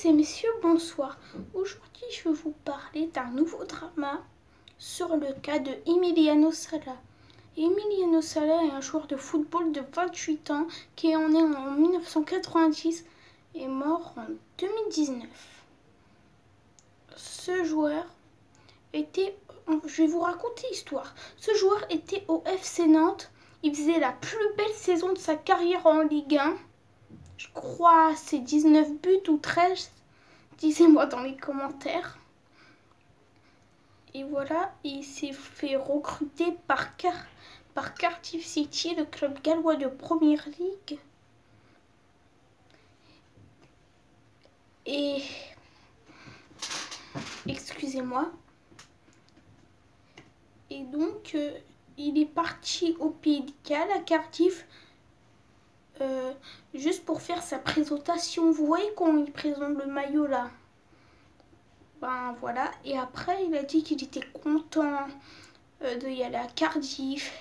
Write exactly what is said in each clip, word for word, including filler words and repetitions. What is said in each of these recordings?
et messieurs, bonsoir. Aujourd'hui, je vais vous parler d'un nouveau drama sur le cas de Emiliano Sala. Emiliano Sala est un joueur de football de vingt-huit ans qui est né en mille neuf cent quatre-vingt-dix et mort en deux mille dix-neuf. Ce joueur était... Je vais vous raconter l'histoire. Ce joueur était au F C Nantes. Il faisait la plus belle saison de sa carrière en Ligue un. Je crois c'est dix-neuf buts ou treize. Disez-moi dans les commentaires. Et voilà, il s'est fait recruter par, Car par Cardiff City, le club gallois de Première Ligue. Et... Excusez-moi. Et donc, euh, il est parti au Pays de Galles, à Cardiff, euh, juste pour faire sa présentation. Vous voyez quand il présente le maillot là? Ben voilà. Et après, il a dit qu'il était content euh, d'y aller à Cardiff.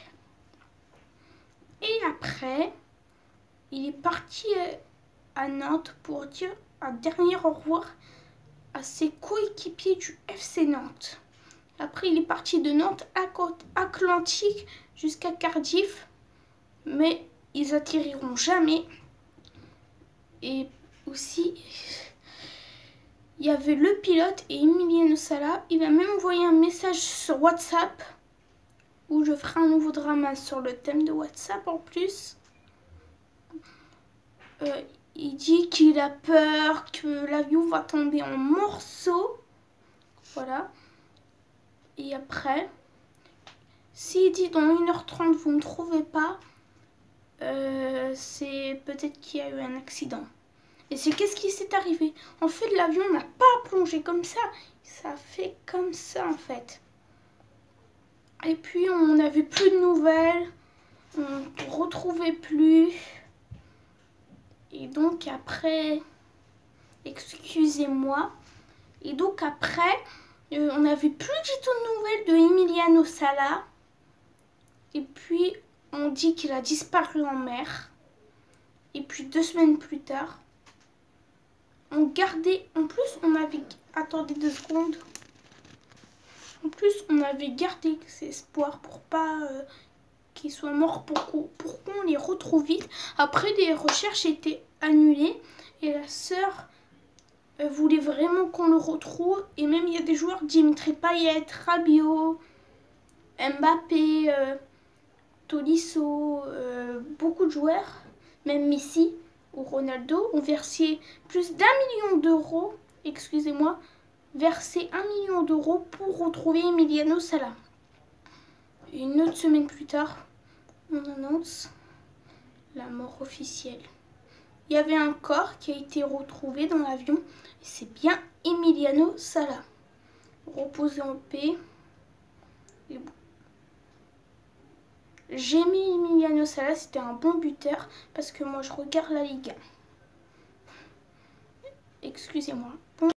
Et après, il est parti euh, à Nantes pour dire un dernier au revoir à ses coéquipiers du F C Nantes. Après, il est parti de Nantes à côte Atlantique jusqu'à Cardiff. Mais ils atterriront jamais. Et aussi, il y avait le pilote et Emiliano Sala. Il a même envoyé un message sur WhatsApp où je ferai un nouveau drama sur le thème de WhatsApp en plus. Euh, il dit qu'il a peur que l'avion va tomber en morceaux. Voilà. Et après, s'il dit dans une heure trente vous ne me trouvez pas, euh, c'est peut-être qu'il y a eu un accident. Et c'est qu'est-ce qui s'est arrivé? En fait, l'avion n'a pas plongé comme ça. Ça fait comme ça en fait. Et puis on n'avait plus de nouvelles. On ne retrouvait plus. Et donc après, excusez-moi. Et donc après, euh, on n'avait plus du tout de nouvelles de Emiliano Sala. Et puis on dit qu'il a disparu en mer. Et puis deux semaines plus tard, on gardait, en plus on avait, attendez deux secondes. En plus on avait gardé ses espoirs pour pas euh, qu'il soit mort, pour qu'on pour qu'on les retrouve vite. Après les recherches étaient annulées et la sœur euh, voulait vraiment qu'on le retrouve. Et même il y a des joueurs, Dimitri Payet, Rabiot, Mbappé, euh, Tolisso, euh, beaucoup de joueurs, même Messi ou Ronaldo ont versé plus d'un million d'euros, excusez-moi, versé un million d'euros pour retrouver Emiliano Sala. Une autre semaine plus tard, on annonce la mort officielle. Il y avait un corps qui a été retrouvé dans l'avion, et c'est bien Emiliano Sala. Reposé en paix. Et bon. J'ai mis Emiliano Sala, c'était un bon buteur, parce que moi je regarde la Ligue un. Excusez-moi. Bon.